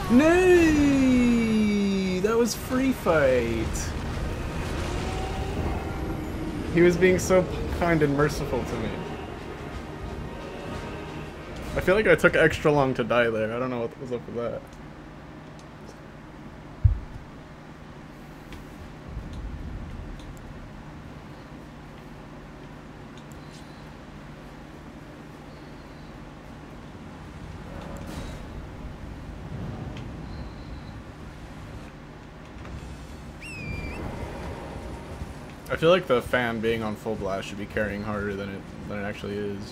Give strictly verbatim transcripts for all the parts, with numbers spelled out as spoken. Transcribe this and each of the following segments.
No, that was free fight. He was being so kind and merciful to me. I feel like I took extra long to die there. I don't know what was up with that. I feel like the fan being on full blast should be carrying harder than it than it actually is.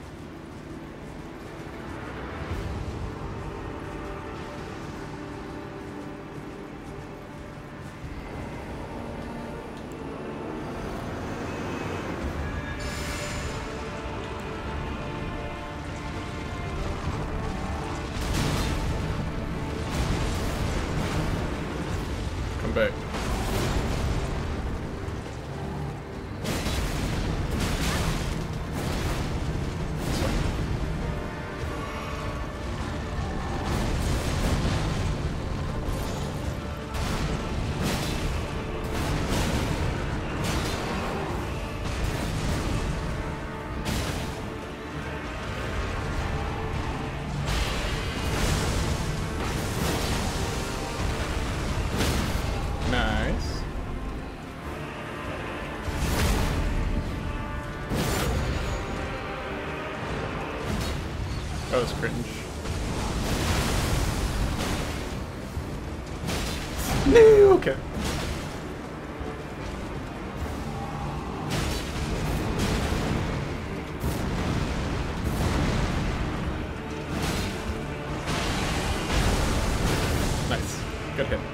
Come back. Nice. That was cringe. No, okay. Nice. Good hit.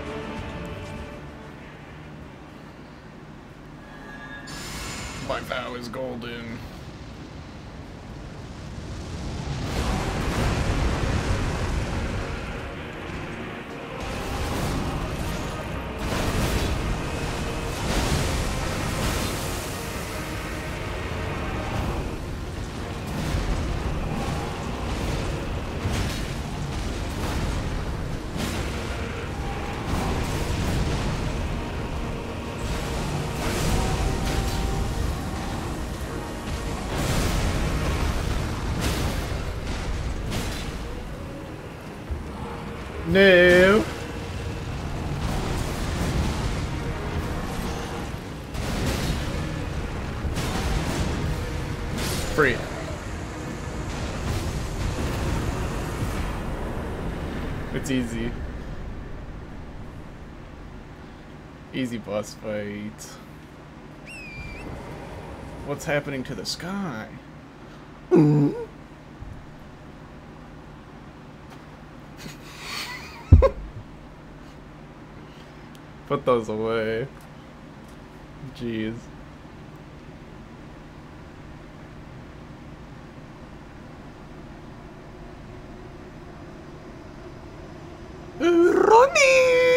My vow is golden. No. Free. It's easy. Easy boss fight. What's happening to the sky? Mm. Put those away. Jeez. Ronnie!